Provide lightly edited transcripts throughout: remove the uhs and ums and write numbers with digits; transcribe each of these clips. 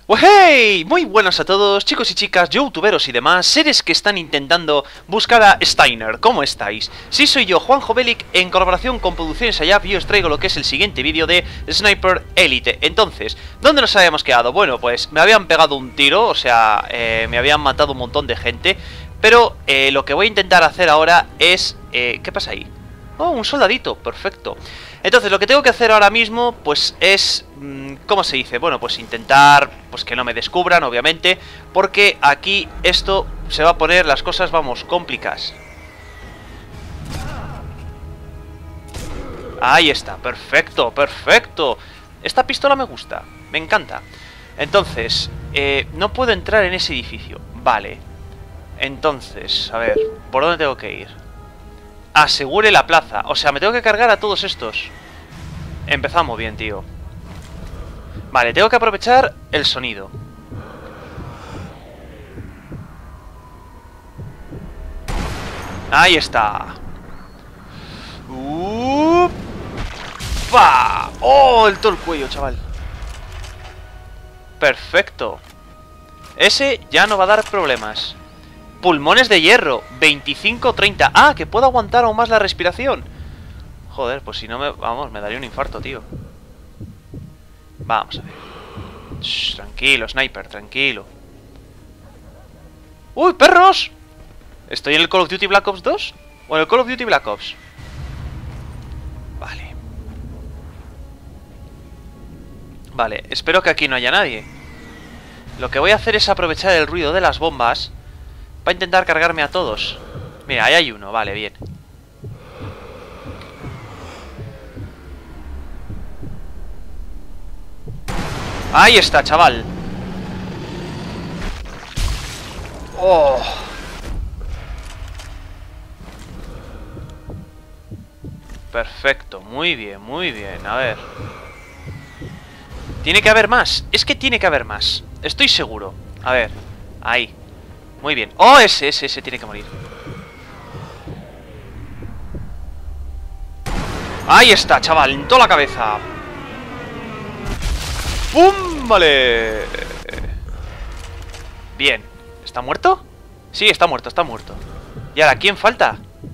¡Hey! Muy buenas a todos, chicos y chicas, youtuberos y demás, seres que están intentando buscar a Steiner. ¿Cómo estáis? Sí, soy yo, Juanjo Belic, en colaboración con Producciones Ayap, y os traigo lo que es el siguiente vídeo de Sniper Elite. Entonces, ¿dónde nos habíamos quedado? Bueno, pues me habían pegado un tiro, o sea, me habían matado un montón de gente. Pero lo que voy a intentar hacer ahora es... ¿qué pasa ahí? Oh, un soldadito, perfecto. Entonces lo que tengo que hacer ahora mismo pues es... ¿cómo se dice? Bueno, pues intentar pues que no me descubran, obviamente, porque aquí esto se va a poner las cosas, vamos, complicadas. Ahí está, perfecto, perfecto. Esta pistola me gusta, me encanta. Entonces, no puedo entrar en ese edificio. Vale. Entonces, a ver, ¿por dónde tengo que ir? Asegure la plaza. O sea, me tengo que cargar a todos estos. Empezamos bien, tío. Vale, tengo que aprovechar el sonido. Ahí está. ¡Upa! ¡Oh! Todo el cuello, chaval. Perfecto. Ese ya no va a dar problemas. Pulmones de hierro, 25-30. Ah, que puedo aguantar aún más la respiración. Joder, pues si no me... Vamos, me daría un infarto, tío. Vamos a ver. Shh, tranquilo, Sniper, tranquilo. ¡Uy, perros! ¿Estoy en el Call of Duty Black Ops 2? ¿O en el Call of Duty Black Ops? Vale. Vale, espero que aquí no haya nadie. Lo que voy a hacer es aprovechar el ruido de las bombas para intentar cargarme a todos. Mira, ahí hay uno, vale, bien. Ahí está, chaval. Oh. Perfecto, muy bien, muy bien. A ver. Tiene que haber más. Es que tiene que haber más. Estoy seguro. A ver, ahí. Muy bien. Oh, ese tiene que morir. Ahí está, chaval, en toda la cabeza. ¡Pum! Vale. Bien. ¿Está muerto? Sí, está muerto, está muerto. ¿Y ahora quién falta?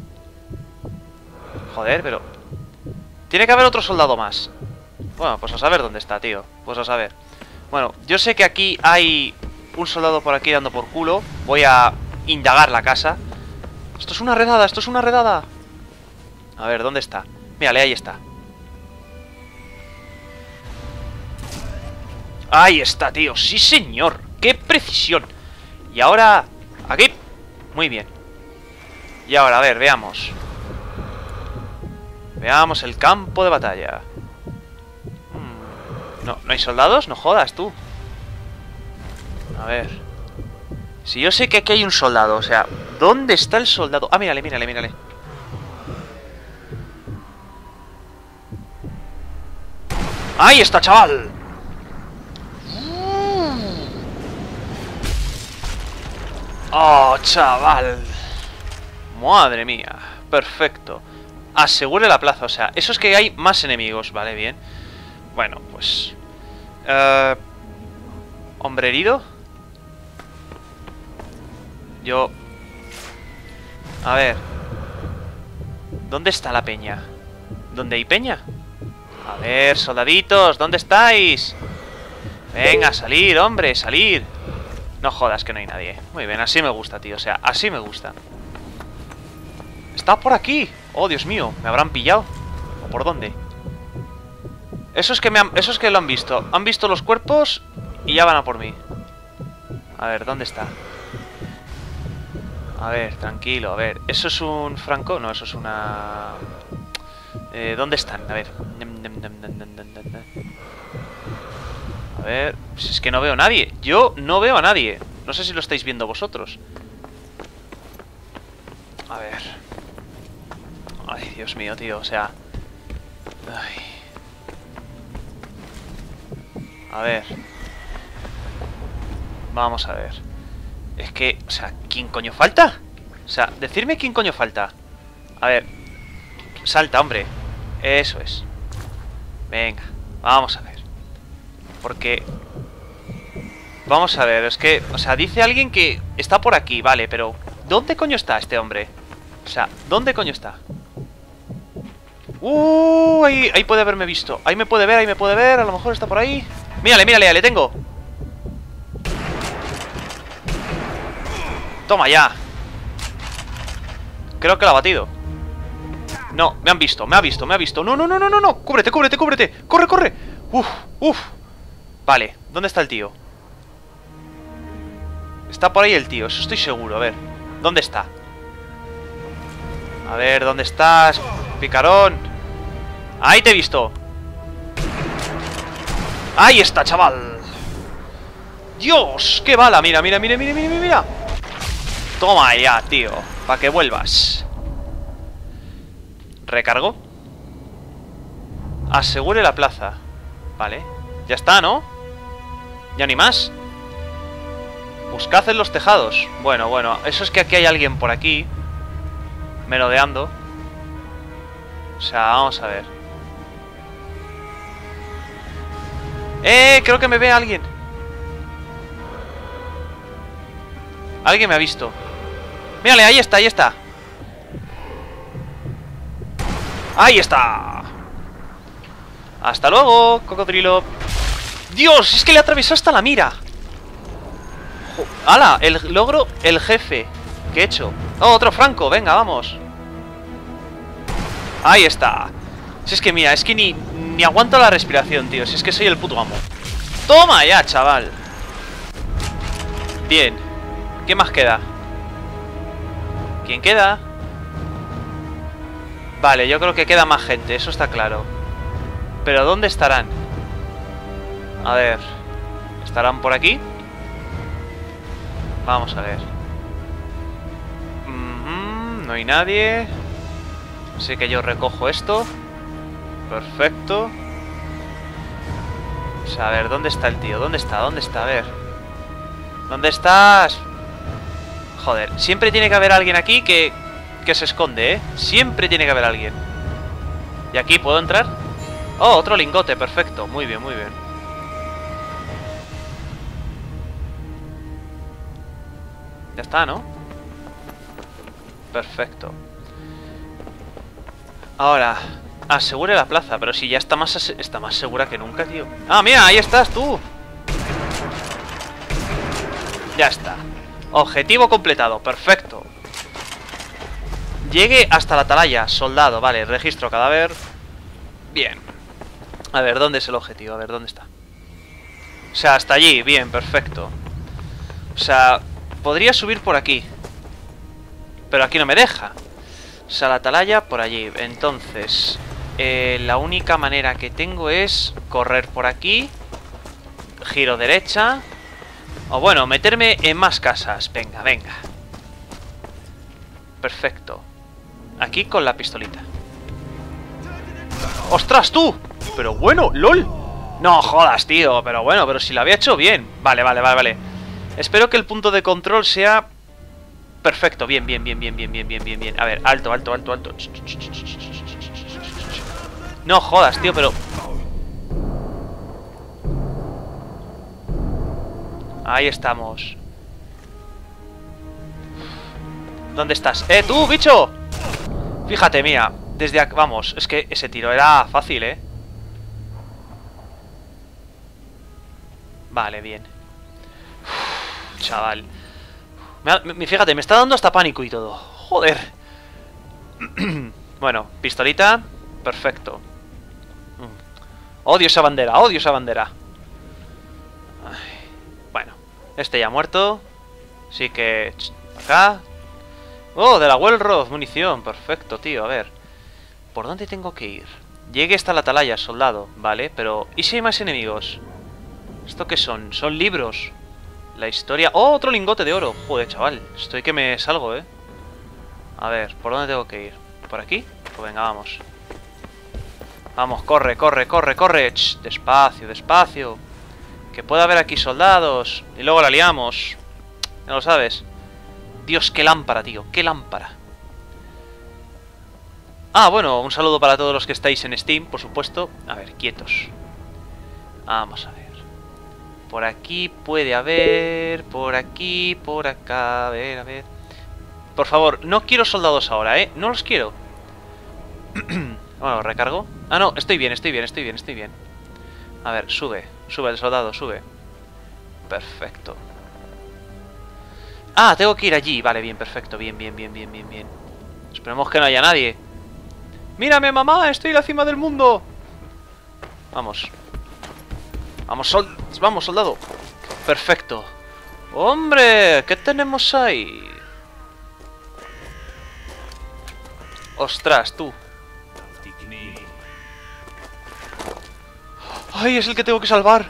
Joder, pero... Tiene que haber otro soldado más. Bueno, pues a saber dónde está, tío. Pues a saber. Bueno, yo sé que aquí hay un soldado por aquí dando por culo. Voy a indagar la casa. Esto es una redada, esto es una redada. A ver, ¿dónde está? Mírale, ahí está. Ahí está, tío. Sí, señor. ¡Qué precisión! Y ahora... Aquí. Muy bien. Y ahora, a ver, veamos. Veamos el campo de batalla. No, ¿no hay soldados? No jodas, tú. A ver. Si yo sé que aquí hay un soldado, o sea, ¿dónde está el soldado? Ah, mírale, mírale, mírale. ¡Ahí está, chaval! ¡Oh, chaval! Madre mía. Perfecto. Asegure la plaza, o sea, eso es que hay más enemigos, vale, bien. Bueno, pues... ¿hombre herido? Yo... A ver... ¿Dónde está la peña? ¿Dónde hay peña? A ver, soldaditos, ¿dónde estáis? Venga, salir, hombre, salir. No jodas que no hay nadie. Muy bien, así me gusta, tío, o sea, así me gusta. Está por aquí. Oh, Dios mío, ¿me habrán pillado? ¿O por dónde? Eso es que lo han visto. Han visto los cuerpos y ya van a por mí. A ver, ¿dónde está? A ver, tranquilo, a ver. ¿Eso es un franco? No, eso es una... ¿dónde están? A ver. A ver, pues es que no veo a nadie. Yo no veo a nadie. No sé si lo estáis viendo vosotros. A ver. Ay, Dios mío, tío, o sea... Ay. A ver. Vamos a ver. Es que, o sea, ¿quién coño falta? O sea, decirme quién coño falta. A ver. Salta, hombre. Eso es. Venga, vamos a ver. Porque... Vamos a ver, es que... O sea, dice alguien que está por aquí, vale, pero... ¿Dónde coño está este hombre? O sea, ¿dónde coño está? Ahí puede haberme visto. Ahí me puede ver, a lo mejor está por ahí. Mírale, mírale, le tengo. Toma ya. Creo que lo ha batido. No, me han visto, me ha visto. No, no, no, no, no, no. Cúbrete. Corre, corre. Uf. Vale, ¿dónde está el tío? Está por ahí el tío, eso estoy seguro. A ver, ¿dónde está? A ver, ¿dónde estás? Picarón. Ahí te he visto. Ahí está, chaval. Dios, qué bala. Mira. Toma ya, tío, para que vuelvas. Recargo. Asegure la plaza. Vale, ya está, ¿no? Ya ni más. Buscad en los tejados. Bueno, eso es que aquí hay alguien por aquí merodeando. O sea, vamos a ver. Creo que me ve alguien. Alguien me ha visto. Mírale, ahí está. ¡Ahí está! ¡Hasta luego, cocodrilo! ¡Dios! Es que le atravesó hasta la mira. ¡Hala! El logro, el jefe. ¿Qué he hecho? ¡Oh, otro franco! Venga, vamos. Ahí está. Si es que mira, es que ni aguanto la respiración, tío. Si es que soy el puto amo. ¡Toma ya, chaval! Bien. ¿Qué más queda? ¿Quién queda? Vale, yo creo que queda más gente, eso está claro. Pero ¿dónde estarán? A ver. ¿Estarán por aquí? Vamos a ver. No hay nadie. Así que yo recojo esto. Perfecto. O sea, a ver, ¿dónde está el tío? ¿Dónde está? A ver. ¿Dónde estás? Joder, siempre tiene que haber alguien aquí que se esconde, ¿eh? Siempre tiene que haber alguien. ¿Y aquí puedo entrar? Oh, otro lingote, perfecto. Muy bien. Ya está, ¿no? Perfecto. Ahora, asegure la plaza. Pero si ya está más segura que nunca, tío. Ah, mira, ahí estás tú. Ya está. Objetivo completado, perfecto. Llegue hasta la atalaya, soldado. Vale, registro cadáver. Bien. A ver, ¿dónde es el objetivo? A ver, ¿dónde está? O sea, hasta allí, bien, perfecto. O sea, podría subir por aquí, pero aquí no me deja. O sea, la atalaya por allí. Entonces, la única manera que tengo es correr por aquí. Giro derecha. O bueno, meterme en más casas. Venga. Perfecto. Aquí con la pistolita. ¡Ostras, tú! Pero bueno, LOL. No jodas, tío. Pero bueno, pero si lo había hecho bien. Vale. Espero que el punto de control sea perfecto. Bien. A ver, alto. No jodas, tío, pero... Ahí estamos. ¿Dónde estás? ¡Tú, bicho! Fíjate, mira. Desde aquí... Vamos, es que ese tiro era fácil, ¿eh? Vale, bien. Uf, chaval. Fíjate, me está dando hasta pánico y todo. Joder. Bueno, pistolita. Perfecto. Odio esa bandera, Ay. Bueno, este ya ha muerto. Así que... Acá. Oh, de la Wellroth, munición. Perfecto, tío, a ver. ¿Por dónde tengo que ir? Llegue hasta la atalaya, soldado. Vale, pero... ¿y si hay más enemigos? ¿Esto qué son? Son libros. La historia... ¡Oh, otro lingote de oro! Joder, chaval. Estoy que me salgo, ¿eh? A ver, ¿por dónde tengo que ir? ¿Por aquí? Pues venga, vamos. Vamos, corre. Ch, despacio. Que puede haber aquí soldados. Y luego la liamos. Ya lo sabes. Dios, qué lámpara, tío. Qué lámpara. Ah, bueno, un saludo para todos los que estáis en Steam, por supuesto. A ver, quietos. Vamos a ver. por aquí puede haber... Por aquí, por acá... A ver, a ver... Por favor, no quiero soldados ahora, ¿eh? No los quiero. Bueno, recargo. Ah, no, estoy bien, estoy bien, estoy bien, estoy bien. A ver, sube. Sube el soldado, sube. Perfecto. Ah, tengo que ir allí. Vale, bien, perfecto. Bien, bien, bien, bien, bien, bien. Esperemos que no haya nadie. ¡Mírame, mamá! ¡Estoy en la cima del mundo! Vamos. Vamos, vamos, soldado. Perfecto. ¡Hombre! ¿Qué tenemos ahí? ¡Ostras, tú! ¡Ay, es el que tengo que salvar!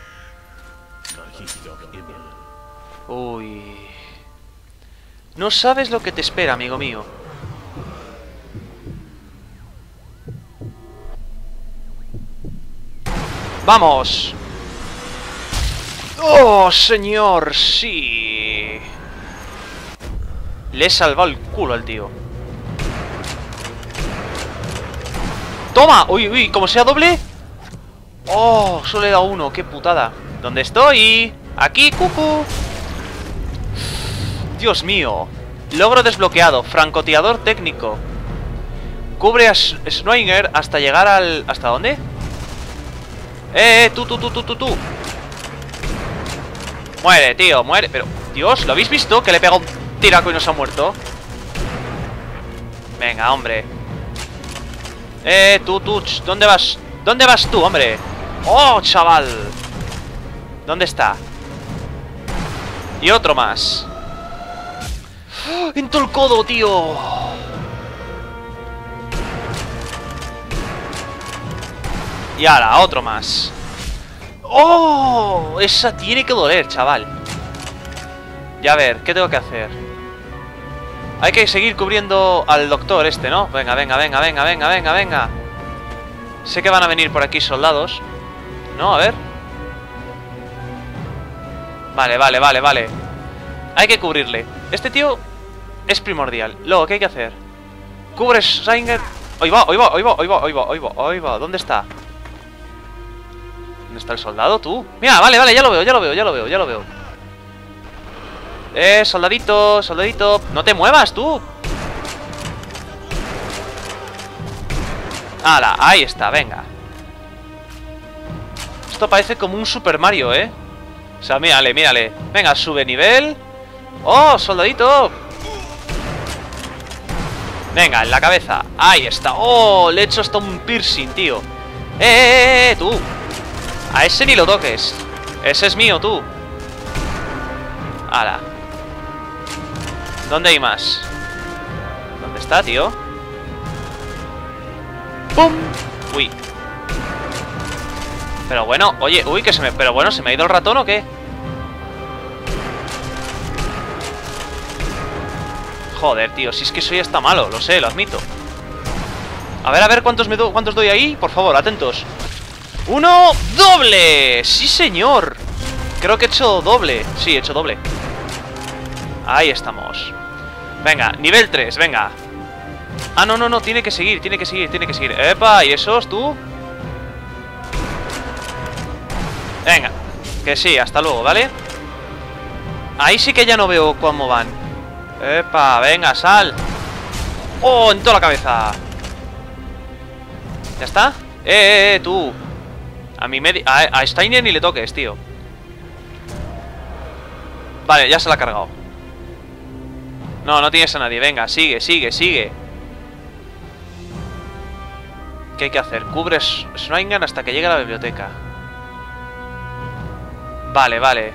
Uy... No sabes lo que te espera, amigo mío. ¡Vamos! ¡Oh, señor! ¡Sí! Le he salvado el culo al tío. ¡Toma! ¡Uy, uy! ¿Como sea doble? ¡Oh! Solo he dado uno. ¡Qué putada! ¿Dónde estoy? ¡Aquí, cucu! ¡Dios mío! Logro desbloqueado. Francotirador técnico. Cubre a Schweiger hasta llegar al... ¿Hasta dónde? Tú. Muere, tío, muere. Pero, Dios, ¿lo habéis visto? Que le pega un tiraco y no se ha muerto. Venga, hombre. Tú, ¿dónde vas? ¿Dónde vas tú, hombre? ¡Oh, chaval! ¿Dónde está? Y otro más. ¡Oh! ¡En todo el codo, tío! Y ahora, otro más. ¡Oh! Esa tiene que doler, chaval. Ya a ver, ¿qué tengo que hacer? Hay que seguir cubriendo al doctor este, ¿no? Venga, venga, venga, venga, venga, venga, venga. Sé que van a venir por aquí soldados. ¿No? A ver. Vale, vale, vale, vale. Hay que cubrirle. Este tío es primordial. Luego, ¿qué hay que hacer? Cubre Schweiger. Ahí va, ahí va, ahí va, ahí va, ahí va, ahí va, ahí va. ¿Dónde está? ¿Dónde está el soldado, tú? Mira, vale, vale, ya lo veo, ya lo veo, ya lo veo, ya lo veo. Soldadito, soldadito. No te muevas, tú. ¡Hala! Ahí está, venga. Esto parece como un Super Mario, ¿eh? O sea, mírale, mírale. Venga, sube nivel. ¡Oh, soldadito! Venga, en la cabeza. Ahí está. ¡Oh! Le he hecho hasta un piercing, tío. Tú! A ese ni lo toques. Ese es mío, tú. ¡Hala! ¿Dónde hay más? ¿Dónde está, tío? ¡Pum! Uy. Pero bueno, oye, uy, que se me... Pero bueno, ¿se me ha ido el ratón o qué? Joder, tío, si es que soy hasta malo, lo sé, lo admito. A ver, ¿cuántos doy ahí? Por favor, atentos. ¡Uno! ¡Doble! ¡Sí, señor! Creo que he hecho doble. Sí, he hecho doble. Ahí estamos. Venga, nivel 3, venga. Ah, no, no, no, tiene que seguir, tiene que seguir, tiene que seguir. ¡Epa! ¿Y esos, tú? Venga, que sí, hasta luego, ¿vale? Ahí sí que ya no veo cómo van. ¡Epa! Venga, sal. ¡Oh! En toda la cabeza. ¿Ya está? Tú. A mi a Steiner ni le toques, tío. Vale, ya se la ha cargado. No, no tienes a nadie. Venga, sigue, sigue, sigue. ¿Qué hay que hacer? Cubre Schweiger hasta que llegue a la biblioteca. Vale, vale.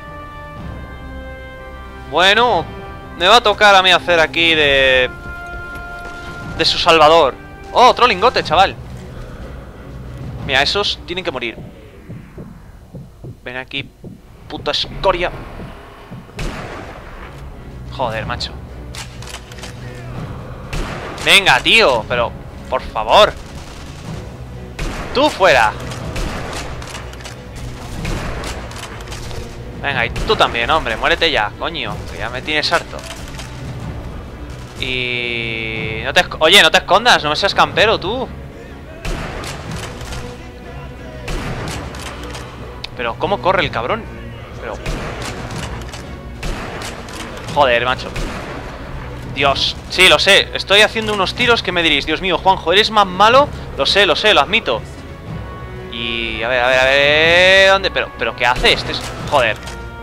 Bueno, me va a tocar a mí hacer aquí de su salvador. Oh, otro lingote, chaval. Mira, esos tienen que morir. Ven aquí, puta escoria. Joder, macho. Venga, tío, pero... Por favor. Tú fuera. Venga, y tú también, hombre. Muérete ya, coño. Que ya me tienes harto. Y... no te... Oye, no te escondas. No me seas campero, tú. Pero, ¿cómo corre el cabrón? Pero... Joder, macho. Dios, sí, lo sé. Estoy haciendo unos tiros que me diréis, Dios mío, Juanjo, ¿eres más malo? Lo sé, lo admito. Y... a ver... ¿Dónde? Pero ¿qué hace este? Joder.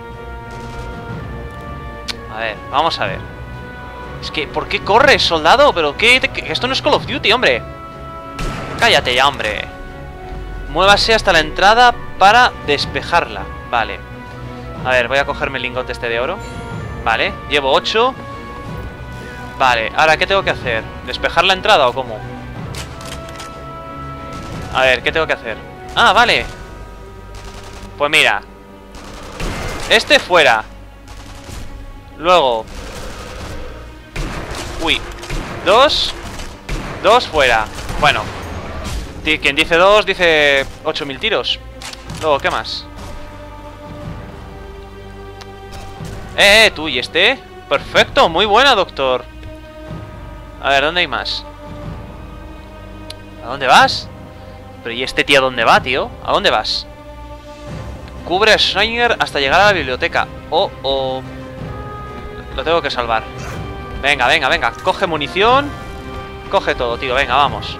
A ver, vamos a ver. Es que, ¿por qué corres, soldado? Pero esto no es Call of Duty, hombre. Cállate ya, hombre. Muévase hasta la entrada para despejarla. Vale. A ver, voy a cogerme el lingote este de oro. Vale, llevo 8. Vale, ahora, ¿qué tengo que hacer? ¿Despejar la entrada o cómo? A ver, ¿qué tengo que hacer? Ah, vale. Pues mira. Este fuera. Luego. Uy. 2 fuera. Bueno. Quien dice 2 dice 8000 tiros. Luego, ¿qué más? Tú, ¿y este? Perfecto, muy buena, doctor. A ver, ¿dónde hay más? ¿A dónde vas? Pero ¿y este tío a dónde va, tío? ¿A dónde vas? Cubre a Steiner hasta llegar a la biblioteca. Oh. Lo tengo que salvar. Venga. Coge munición. Coge todo, tío. Venga, vamos.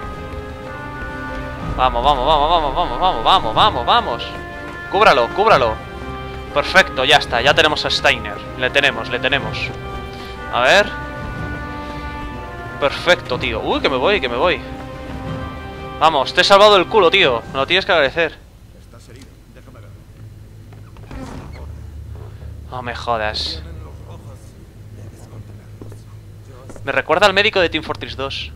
Vamos. Cúbralo. Perfecto, ya está. Ya tenemos a Steiner. Le tenemos. A ver. Perfecto, tío. Uy, que me voy. Vamos, te he salvado el culo, tío. Me lo tienes que agradecer. No me jodas. Me recuerda al médico de Team Fortress 2.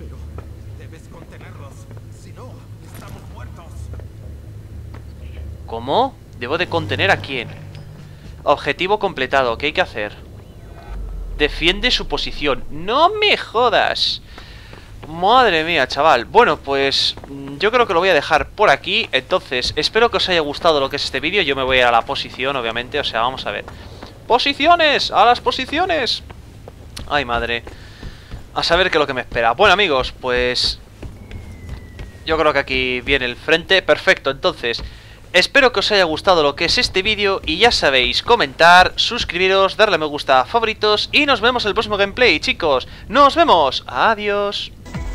¿Cómo? ¿Debo de contener a quién? Objetivo completado. ¿Qué hay que hacer? Defiende su posición. ¡No me jodas! Madre mía, chaval. Bueno, pues yo creo que lo voy a dejar por aquí. Entonces, espero que os haya gustado lo que es este vídeo. Yo me voy a ir a la posición, obviamente. O sea, vamos a ver. ¡Posiciones! ¡A las posiciones! Ay, madre. A saber qué es lo que me espera. Bueno, amigos, pues yo creo que aquí viene el frente. Perfecto, entonces espero que os haya gustado lo que es este vídeo. Y ya sabéis, comentar, suscribiros, darle a me gusta, favoritos. Y nos vemos en el próximo gameplay, chicos. ¡Nos vemos! ¡Adiós!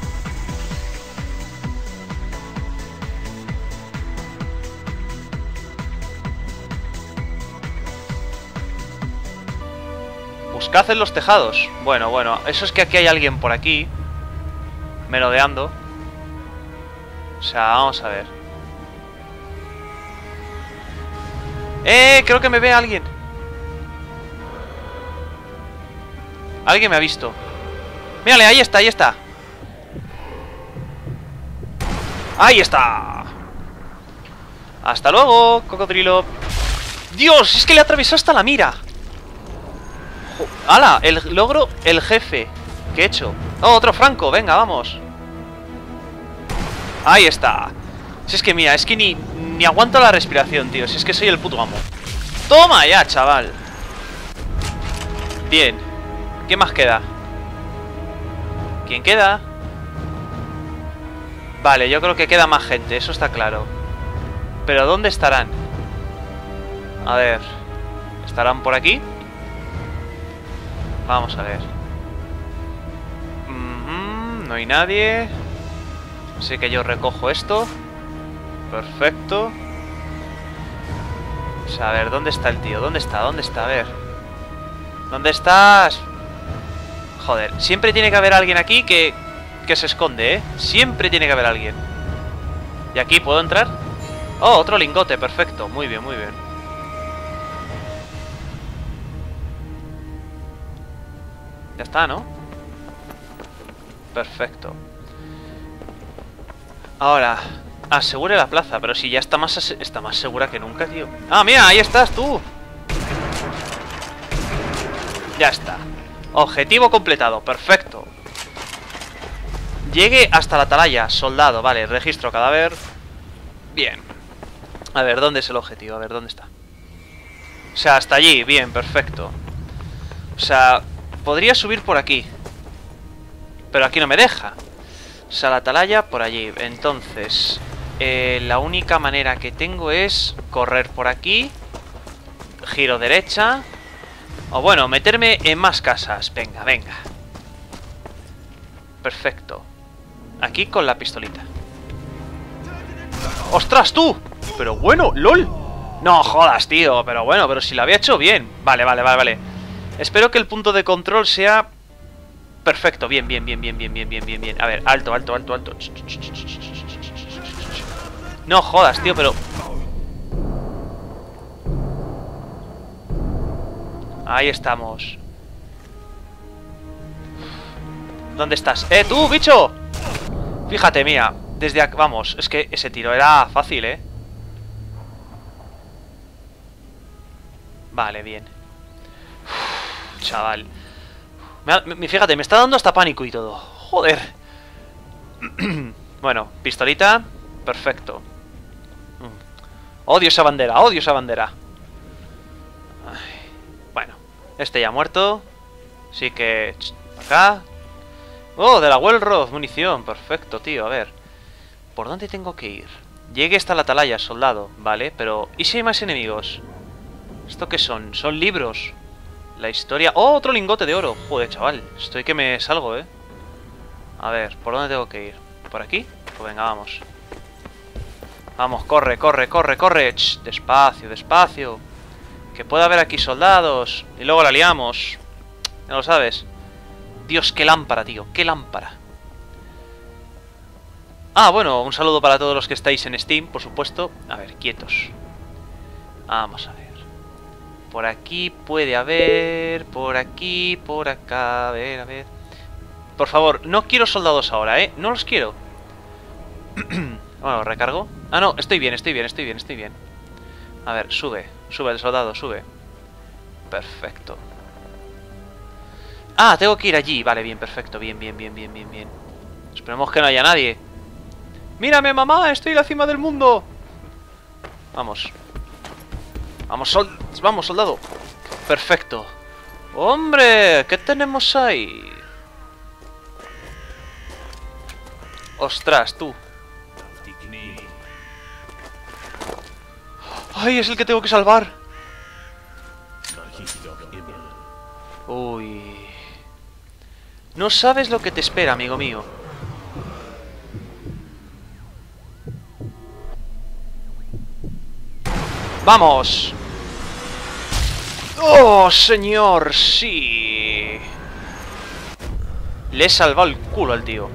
Buscad en los tejados. Bueno, eso es que aquí hay alguien por aquí merodeando. O sea, vamos a ver. Creo que me ve alguien. Alguien me ha visto. Mírale, ahí está. Ahí está. Hasta luego, cocodrilo. Dios, es que le atravesó hasta la mira. ¡Hala! El logro, el jefe. ¿Qué he hecho? ¡Oh, otro Franco! Venga, vamos. Ahí está. Si es que mira, es que ni aguanto la respiración, tío. Si es que soy el puto amo. ¡Toma ya, chaval! Bien. ¿Qué más queda? ¿Quién queda? Vale, yo creo que queda más gente, eso está claro. Pero ¿dónde estarán? A ver. ¿Estarán por aquí? Vamos a ver. No hay nadie. Así que yo recojo esto. Perfecto. O sea, a ver, ¿dónde está el tío? ¿Dónde está? A ver. ¿Dónde estás? Joder, siempre tiene que haber alguien aquí que se esconde, ¿eh? Siempre tiene que haber alguien. ¿Y aquí puedo entrar? Oh, otro lingote, perfecto. Muy bien. Ya está, ¿no? Perfecto. Ahora, asegure la plaza. Pero si ya está más segura que nunca, tío. ¡Ah, mira! Ahí estás tú. Ya está. Objetivo completado. Perfecto. Llegue hasta la atalaya. Soldado. Vale, registro cadáver. Bien. A ver, ¿dónde es el objetivo? A ver, ¿dónde está? O sea, hasta allí. Bien, perfecto. O sea... podría subir por aquí, pero aquí no me deja. O sea, la atalaya por allí. Entonces, la única manera que tengo es correr por aquí, Giro derecha. O bueno, meterme en más casas. Venga, venga. Perfecto. Aquí con la pistolita. ¡Ostras, tú! Pero bueno, LOL. No jodas, tío. Pero bueno, pero si lo había hecho bien. Vale, vale, vale, vale. Espero que el punto de control sea perfecto. Bien, bien, bien, bien, bien, bien, bien, bien, bien. A ver, alto, alto, alto, alto. No jodas, tío, pero... Ahí estamos. ¿Dónde estás? ¡Tú, bicho! Fíjate, mía. Desde aquí... Vamos, es que ese tiro era fácil, Vale, bien. Uf, chaval. Fíjate, me está dando hasta pánico y todo. Joder. Bueno, pistolita. Perfecto. Odio esa bandera, odio esa bandera. Ay, bueno, este ya ha muerto. Así que... acá. Oh, de la Wellroth, munición. Perfecto, tío, a ver. ¿Por dónde tengo que ir? Llegue hasta la atalaya, soldado. Vale, pero... ¿y si hay más enemigos? ¿Esto qué son? Son libros. La historia... ¡Oh, otro lingote de oro! Joder, chaval. Estoy que me salgo, A ver, ¿por dónde tengo que ir? ¿Por aquí? Pues venga, vamos. Vamos, corre, corre, corre, corre. Shh, despacio, despacio. Que pueda haber aquí soldados. Y luego la liamos. Ya lo sabes. Dios, qué lámpara, tío. Qué lámpara. Ah, bueno, un saludo para todos los que estáis en Steam, por supuesto. A ver, quietos. Vamos a ver. Por aquí puede haber... por aquí, por acá... A ver, a ver... Por favor, no quiero soldados ahora, No los quiero. Bueno, recargo. Ah, no, estoy bien, estoy bien, estoy bien, estoy bien. A ver, sube. Sube el soldado, sube. Perfecto. Ah, tengo que ir allí. Vale, bien, perfecto. Bien, bien, bien, bien, bien, bien. Esperemos que no haya nadie. ¡Mírame, mamá! ¡Estoy en la cima del mundo! Vamos. Vamos, vamos, soldado. Perfecto. ¡Hombre! ¿Qué tenemos ahí? ¡Ostras, tú! ¡Ay, es el que tengo que salvar! Uy... No sabes lo que te espera, amigo mío. ¡Vamos! ¡Oh, señor! ¡Sí! Le he salvado el culo al tío.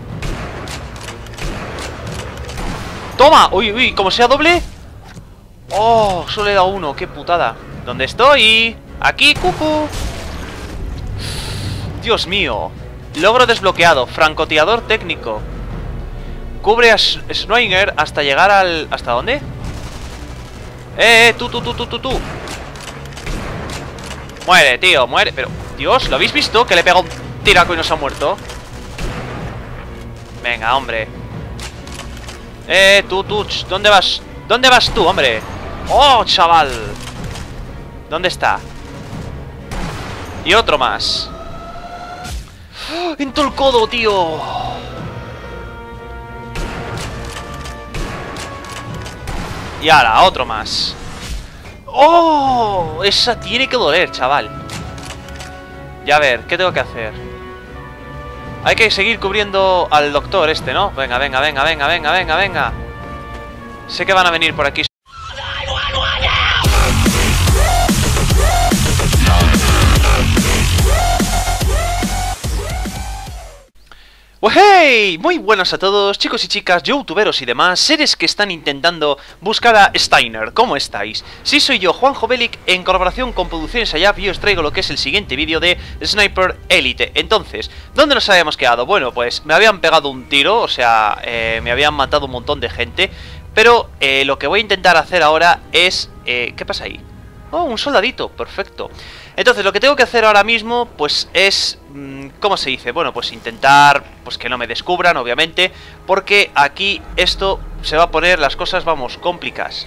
¡Toma! ¡Uy, uy! ¿Cómo sea doble? ¡Oh! Solo he dado uno. ¡Qué putada! ¿Dónde estoy? ¡Aquí, cucu! ¡Dios mío! Logro desbloqueado. Francotirador técnico. Cubre a Schweiger hasta llegar al... ¿Hasta dónde? Tú. Muere, tío, muere. Pero, Dios, ¿lo habéis visto? Que le he pegado un tiraco y no se ha muerto. Venga, hombre. Tú, ¿dónde vas? ¿Dónde vas tú, hombre? ¡Oh, chaval! ¿Dónde está? Y otro más. ¡Oh! ¡En todo el codo, tío! Y ahora, otro más. ¡Oh! Esa tiene que doler, chaval. Ya a ver, ¿qué tengo que hacer? Hay que seguir cubriendo al doctor este, ¿no? Venga, venga, venga, venga, venga, venga, venga. Sé que van a venir por aquí. ¡Hey! Muy buenas a todos, chicos y chicas, youtuberos y demás, seres que están intentando buscar a Steiner. ¿Cómo estáis? Sí, soy yo, Juanjo Belic, en colaboración con Producciones Ayap, y os traigo lo que es el siguiente vídeo de Sniper Elite. Entonces, ¿dónde nos habíamos quedado? Bueno, pues me habían pegado un tiro, o sea, me habían matado un montón de gente, pero lo que voy a intentar hacer ahora es... ¿qué pasa ahí? Oh, un soldadito, perfecto. Entonces, lo que tengo que hacer ahora mismo, pues es... ¿cómo se dice? Bueno, pues intentar... pues que no me descubran, obviamente, porque aquí esto se va a poner las cosas, vamos, complicadas.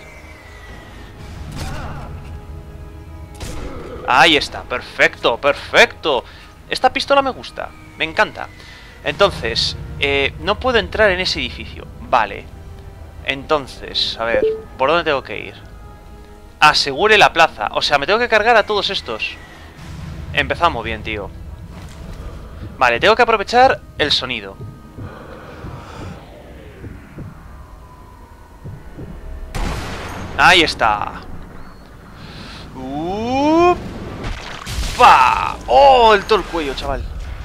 Ahí está, perfecto, perfecto. Esta pistola me gusta, me encanta. Entonces, no puedo entrar en ese edificio. Vale. Entonces, a ver, ¿por dónde tengo que ir? asegure la plaza. O sea, me tengo que cargar a todos estos. Empezamos bien, tío. Vale, tengo que aprovechar el sonido. Ahí está. ¡Pa! ¡Oh! Todo el cuello, chaval.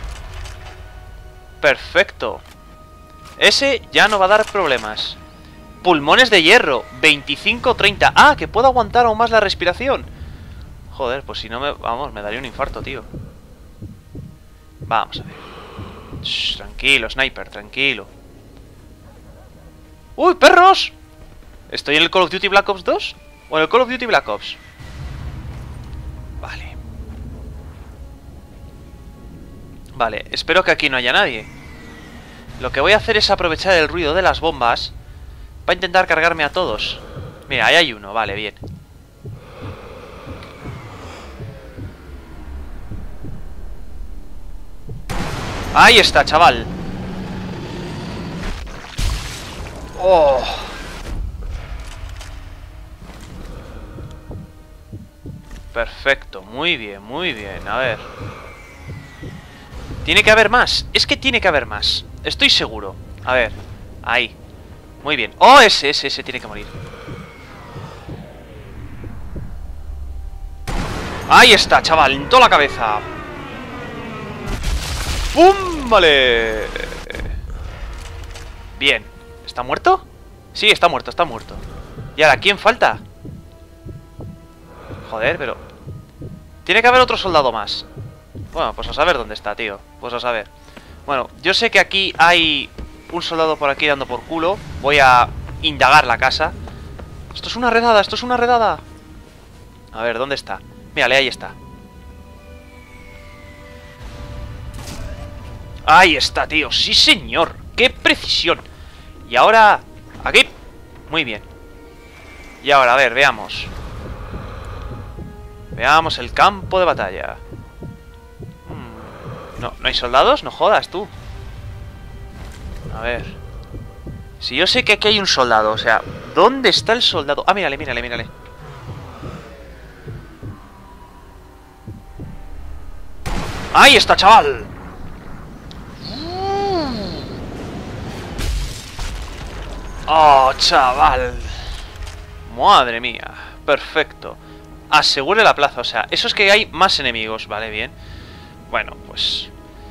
Perfecto. Ese ya no va a dar problemas. Pulmones de hierro, 25-30. ¡Ah! Que puedo aguantar aún más la respiración. Joder, pues si no me... Vamos, me daría un infarto, tío. Vamos a ver. Shh, tranquilo, sniper, tranquilo. ¡Uy, perros! ¿Estoy en el Call of Duty Black Ops 2? ¿O en el Call of Duty Black Ops? Vale. Vale, espero que aquí no haya nadie. Lo que voy a hacer es aprovechar el ruido de las bombas para intentar cargarme a todos. Mira, ahí hay uno, vale, bien. Ahí está, chaval. Oh. Perfecto, muy bien, muy bien. A ver. Tiene que haber más. Es que tiene que haber más. Estoy seguro. A ver, ahí. Muy bien. Oh, ese tiene que morir. Ahí está, chaval, en toda la cabeza. ¡Pum! Vale. Bien. ¿Está muerto? Sí, está muerto, está muerto. ¿Y ahora quién falta? Joder, pero... Tiene que haber otro soldado más. Bueno, pues a saber dónde está, tío. Pues a saber. Bueno, yo sé que aquí hay un soldado por aquí dando por culo. Voy a indagar la casa. Esto es una redada, esto es una redada. A ver, ¿dónde está? Mírale, ahí está. Ahí está, tío. Sí, señor. ¡Qué precisión! Y ahora... Aquí. Muy bien. Y ahora, a ver, veamos. Veamos el campo de batalla. No, ¿no hay soldados? No jodas, tú. A ver. Si yo sé que aquí hay un soldado, o sea, ¿dónde está el soldado? Ah, mírale, mírale, mírale. ¡Ahí está, chaval! ¡Oh, chaval! Madre mía. Perfecto. Asegure la plaza, o sea, eso es que hay más enemigos, vale, bien. Bueno, pues...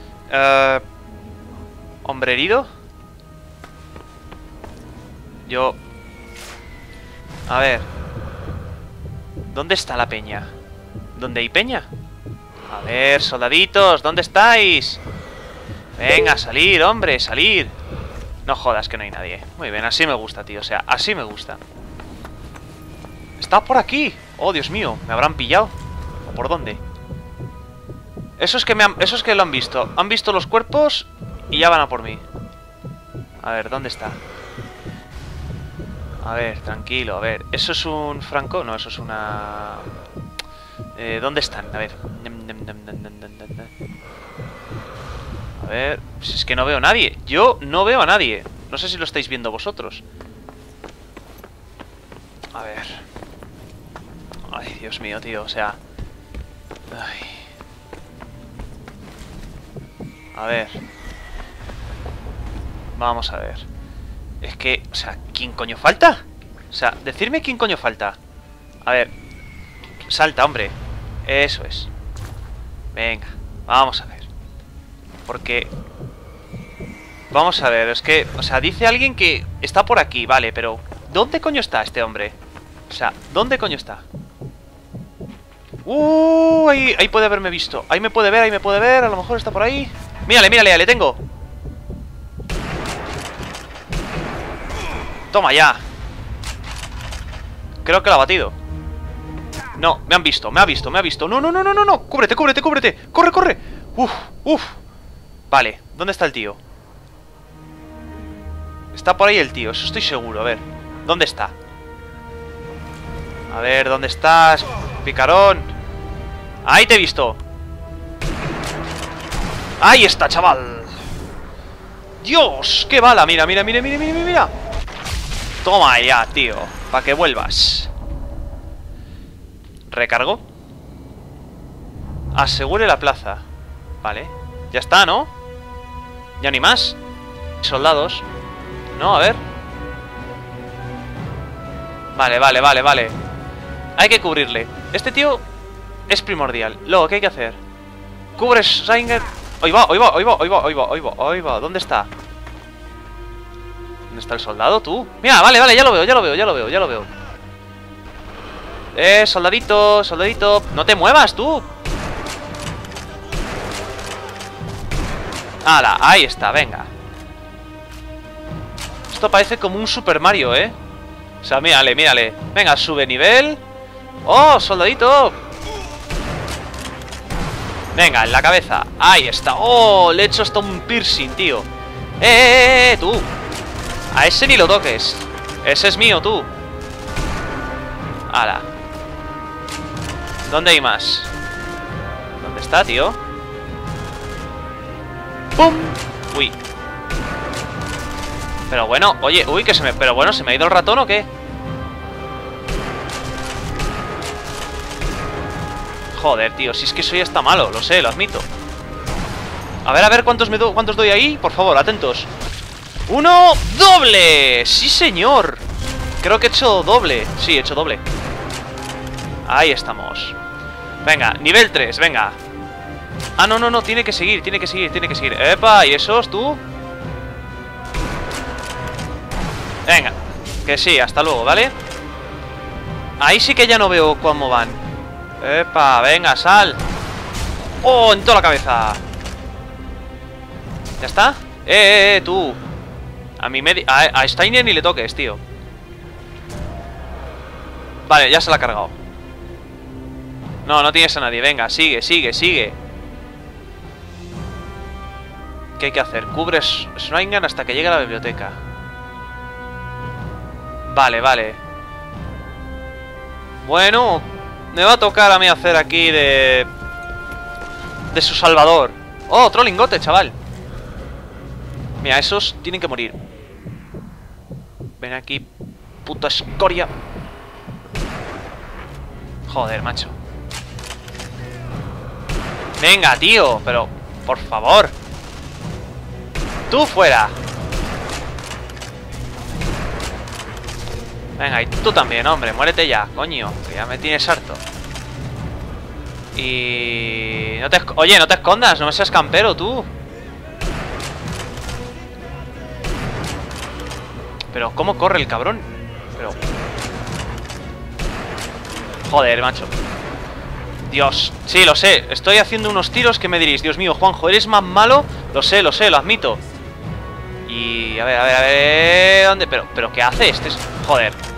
¿hombre herido? Yo... A ver... ¿Dónde está la peña? ¿Dónde hay peña? A ver, soldaditos, ¿dónde estáis? Venga, salir, hombre, salir. No jodas que no hay nadie. Muy bien, así me gusta, tío, o sea, así me gusta. Está por aquí. Oh, Dios mío, ¿me habrán pillado? ¿O por dónde? Eso es que lo han visto. Han visto los cuerpos y ya van a por mí. A ver, ¿dónde está? A ver, tranquilo, a ver. ¿Eso es un franco? No, eso es una... ¿dónde están? A ver. A ver, si es que no veo a nadie. Yo no veo a nadie. No sé si lo estáis viendo vosotros. A ver. Ay, Dios mío, tío, o sea... Ay. A ver. Vamos a ver. Es que, o sea, ¿quién coño falta? O sea, decirme quién coño falta. A ver. Salta, hombre. Eso es. Venga, vamos a ver. Porque... Vamos a ver, es que... O sea, dice alguien que está por aquí, vale, pero... ¿Dónde coño está este hombre? O sea, ¿dónde coño está? Ahí puede haberme visto. Ahí me puede ver, a lo mejor está por ahí. Mírale, mírale, le tengo. Toma ya. Creo que lo ha batido. No, me han visto, me ha visto, me ha visto. No, no, no, no, no, no. Cúbrete, cúbrete, cúbrete. Corre, corre. Uf. Vale, ¿dónde está el tío? Está por ahí el tío, eso estoy seguro. A ver, ¿dónde está? A ver, ¿dónde estás? Picarón. Ahí te he visto. Ahí está, chaval. Dios, qué bala. Mira, mira, mira, mira, mira, mira. Toma ya, tío, para que vuelvas. Recargo. Asegure la plaza. Vale. Ya está, ¿no? Ya ni más. Soldados. No, a ver. Vale. Hay que cubrirle. Este tío es primordial. Luego, ¿qué hay que hacer? Cubre Sainger. Ahí va. ¿Dónde está? ¿Dónde está el soldado, tú? Mira, vale, ya lo veo. Soldadito. No te muevas, tú. ¡Hala! Ahí está, venga. Esto parece como un Super Mario, ¿eh? O sea, mírale. Venga, sube nivel. ¡Oh, soldadito! Venga, en la cabeza. Ahí está. ¡Oh! Le he hecho hasta un piercing, tío. Tú! A ese ni lo toques. Ese es mío, tú. ¡Hala! ¿Dónde hay más? ¿Dónde está, tío? ¡Pum! Uy. Pero bueno, oye, Pero bueno, ¿se me ha ido el ratón o qué? Joder, tío, si es que soy hasta malo, lo sé, lo admito. A ver, ¿cuántos doy ahí? Por favor, atentos. ¡Uno! ¡Doble! ¡Sí, señor! Creo que he hecho doble. Sí, he hecho doble. Ahí estamos. Venga, nivel 3, venga. Ah, no, tiene que seguir. ¡Epa! ¿Y esos, tú? Venga, que sí, hasta luego, ¿vale? Ahí sí que ya no veo cómo van. ¡Epa! Venga, sal. ¡Oh! En toda la cabeza. ¿Ya está? Tú. A Steiner ni le toques, tío. Vale, ya se la ha cargado. No tienes a nadie. Venga, sigue. ¿Qué hay que hacer? Cubres Schwingen hasta que llegue a la biblioteca. Vale. Bueno, me va a tocar a mí hacer aquí de su salvador. Oh, otro lingote, chaval. Mira, esos tienen que morir. Ven aquí, puta escoria. Joder, macho. Venga, tío, pero por favor. Tú fuera. Venga, y tú también, hombre, muérete ya, coño, que ya me tienes harto. Y... Oye, no te escondas, no me seas campero, tú. Pero, ¿cómo corre el cabrón? Pero... Joder, macho. Dios, sí, lo sé. Estoy haciendo unos tiros que me diréis, Dios mío, Juanjo, ¿eres más malo? Lo sé, lo admito. Y... A ver, ¿dónde? Pero ¿qué hace este? Joder.